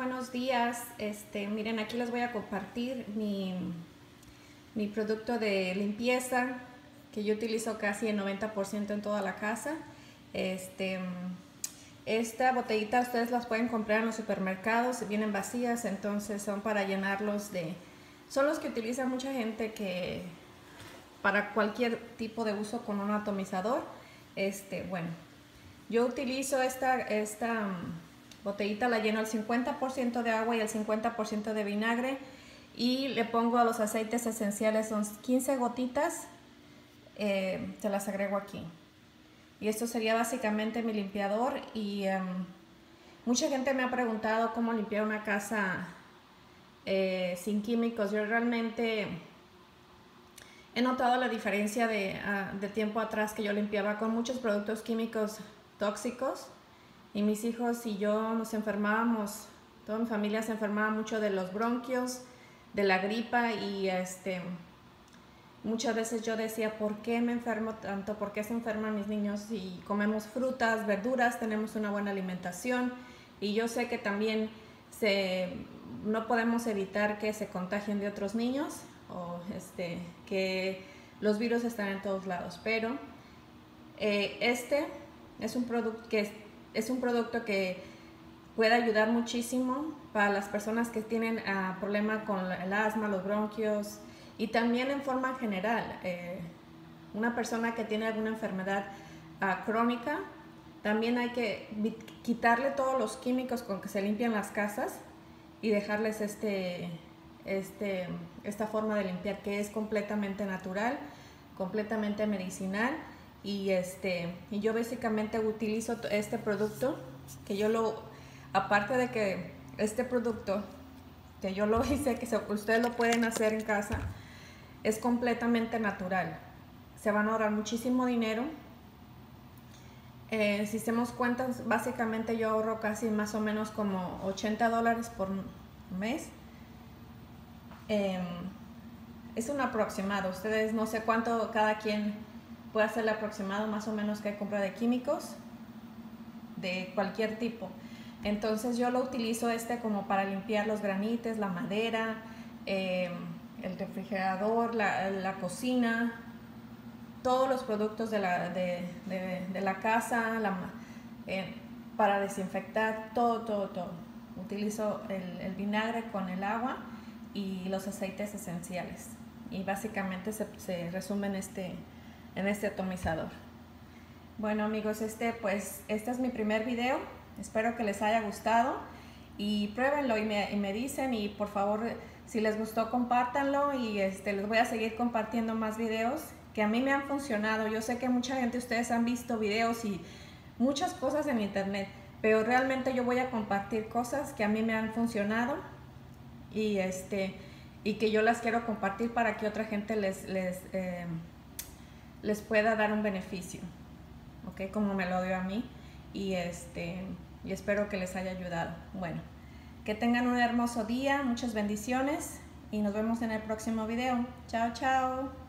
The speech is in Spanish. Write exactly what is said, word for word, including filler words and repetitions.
buenos días. Este, miren, aquí les voy a compartir mi, mi producto de limpieza que yo utilizo casi el noventa por ciento en toda la casa. Este, esta botellita ustedes las pueden comprar en los supermercados, vienen vacías, entonces son para llenarlos de... Son los que utiliza mucha gente que para cualquier tipo de uso con un atomizador. Este, bueno, yo utilizo esta, esta botellita, la lleno al cincuenta por ciento de agua y el cincuenta por ciento de vinagre y le pongo a los aceites esenciales, son quince gotitas, eh, se las agrego aquí. Y esto sería básicamente mi limpiador. Y um, mucha gente me ha preguntado cómo limpiar una casa eh, sin químicos. Yo realmente he notado la diferencia de, uh, de tiempo atrás que yo limpiaba con muchos productos químicos tóxicos y mis hijos y yo nos enfermábamos, toda mi familia se enfermaba mucho de los bronquios, de la gripa y este, muchas veces yo decía, ¿por qué me enfermo tanto? ¿Por qué se enferman mis niños? Si comemos frutas, verduras, tenemos una buena alimentación y yo sé que también se, no podemos evitar que se contagien de otros niños o este, que los virus están en todos lados, pero eh, este es un producto que es, es un producto que puede ayudar muchísimo para las personas que tienen uh, problemas con el asma, los bronquios y también en forma general. Eh, una persona que tiene alguna enfermedad uh, crónica, también hay que quitarle todos los químicos con que se limpian las casas y dejarles este, este, esta forma de limpiar que es completamente natural, completamente medicinal. Y, este, y yo básicamente utilizo este producto, que yo lo, aparte de que este producto, que yo lo hice, que se, ustedes lo pueden hacer en casa, es completamente natural. Se van a ahorrar muchísimo dinero. Eh, si hacemos cuentas, básicamente yo ahorro casi más o menos como ochenta dólares por mes. Eh, es un aproximado. Ustedes no sé cuánto cada quien puede hacer el aproximado más o menos que hay compra de químicos de cualquier tipo. Entonces yo lo utilizo este como para limpiar los granites, la madera, eh, el refrigerador, la, la cocina, todos los productos de la, de, de, de la casa, la, eh, para desinfectar, todo, todo, todo. Utilizo el, el vinagre con el agua y los aceites esenciales. Y básicamente se, se resume en este, en este atomizador. Bueno amigos, este, pues, este es mi primer video. Espero que les haya gustado y pruébenlo y me, y me dicen, y por favor, si les gustó, compártanlo y este, les voy a seguir compartiendo más videos que a mí me han funcionado. Yo sé que mucha gente, ustedes han visto videos y muchas cosas en internet, pero realmente yo voy a compartir cosas que a mí me han funcionado y, este, y que yo las quiero compartir para que otra gente les, les, eh, les pueda dar un beneficio, ¿ok? Como me lo dio a mí. Y, este, y espero que les haya ayudado. Bueno, que tengan un hermoso día, muchas bendiciones y nos vemos en el próximo video. Chao, chao.